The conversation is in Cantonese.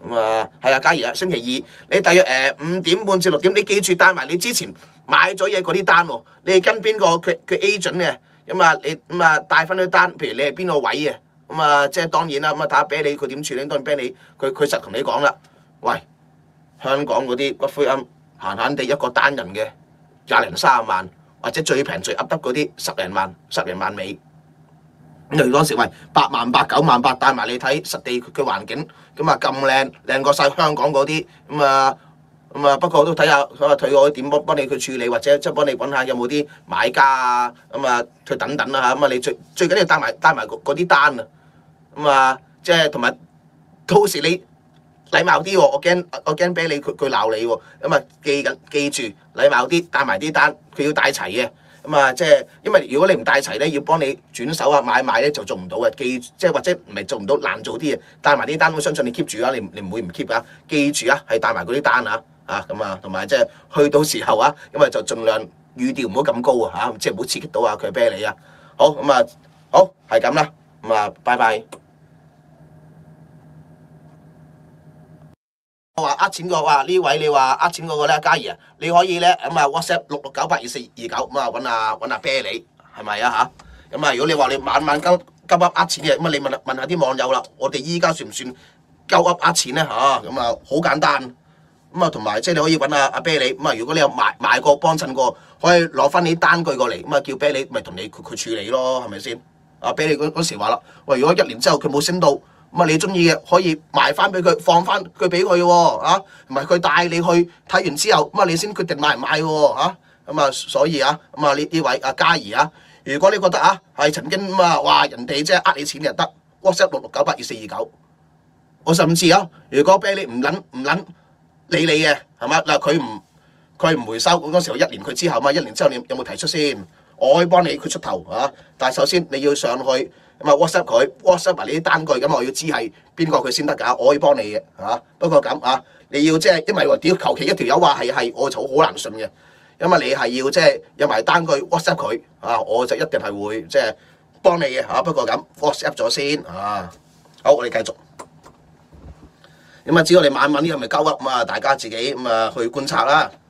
咁啊係啊，嘉怡啊，星期二你大約5點半至6點，你記住帶埋你之前買咗嘢嗰啲單喎，你係跟邊個佢 agent 嘅，咁啊你咁啊帶翻啲單，譬如你係邊個位嘅，咁啊即係當然啦，咁啊睇下啤梨佢點處理，當然啤梨佢實同你講啦，喂，香港嗰啲骨灰龕閒閒地一個單人嘅20零30萬，或者最平最噏得嗰啲10零萬尾。咁你當時喂8萬8、9萬8帶埋你睇實地嘅環境，咁啊咁靚過晒香港嗰啲，咁啊不過都睇下佢話佢可以點幫你去處理，或者即係幫你揾下有冇啲買家啊，咁啊佢等等啦嚇，咁啊你最緊要帶埋嗰啲單啊，咁啊即係同埋到時你禮貌啲喎，我驚俾你佢鬧你喎，咁啊記住禮貌啲帶埋啲單，佢要帶齊嘅。咁啊，即係因為如果你唔帶齊咧，要幫你轉手啊買賣咧就做唔到嘅。即係或者唔係做唔到，難做啲嘢。帶埋啲單，我相信你 keep 住啊，你唔會唔 keep 噶。記住啊，係帶埋嗰啲單啊，咁啊，同埋即係去到時候啊，因為就盡量語調唔好咁高啊，即係唔好刺激到啊佢啤梨啊。好咁啊，好係咁啦，咁啊，拜拜。我話呃錢個話呢位你話呃錢嗰個咧，嘉怡啊，你可以咧咁啊 WhatsApp 66982429咁啊揾下啤梨係咪啊嚇？咁啊如果你話你晚鳩噏呃錢嘅，咁啊你問下啲網友啦，我哋依家算唔算鳩噏呃錢咧嚇？咁啊好簡單，咁啊同埋即係你可以揾阿啤梨，咁啊如果你有買過幫襯過，可以攞翻啲單據過嚟，咁啊叫啤梨咪同你佢處理咯，係咪先？啊啤梨嗰時話啦，喂，如果1年之後佢冇升到。咁啊，你中意嘅可以賣翻俾佢，放翻佢俾佢喎，唔係佢帶你去睇完之後，咁啊你先決定買唔買喎，咁啊所以啊，咁啊呢位阿嘉怡啊，如果你覺得啊係曾經咁啊話人哋即係呃你錢就得 ，WhatsApp 66982429，我甚至啊，如果啤梨唔撚理你嘅係嘛嗱，佢唔回收嗰時候1年佢之後嘛，1年之後你有冇提出先？我可以幫你佢出頭但係首先你要上去。咁啊 WhatsApp 埋你啲單據，咁我要知係邊個佢先得㗎，我可以幫你嘅不過咁你要即係因為話屌求其一條友話係，我就好難信嘅，因為你係要即係有埋單據 WhatsApp 佢我就一定係會即係幫你嘅不過咁 WhatsApp 咗先好，我哋繼續。咁只要你晚呢個咪鳩噏咁大家自己咁去觀察啦。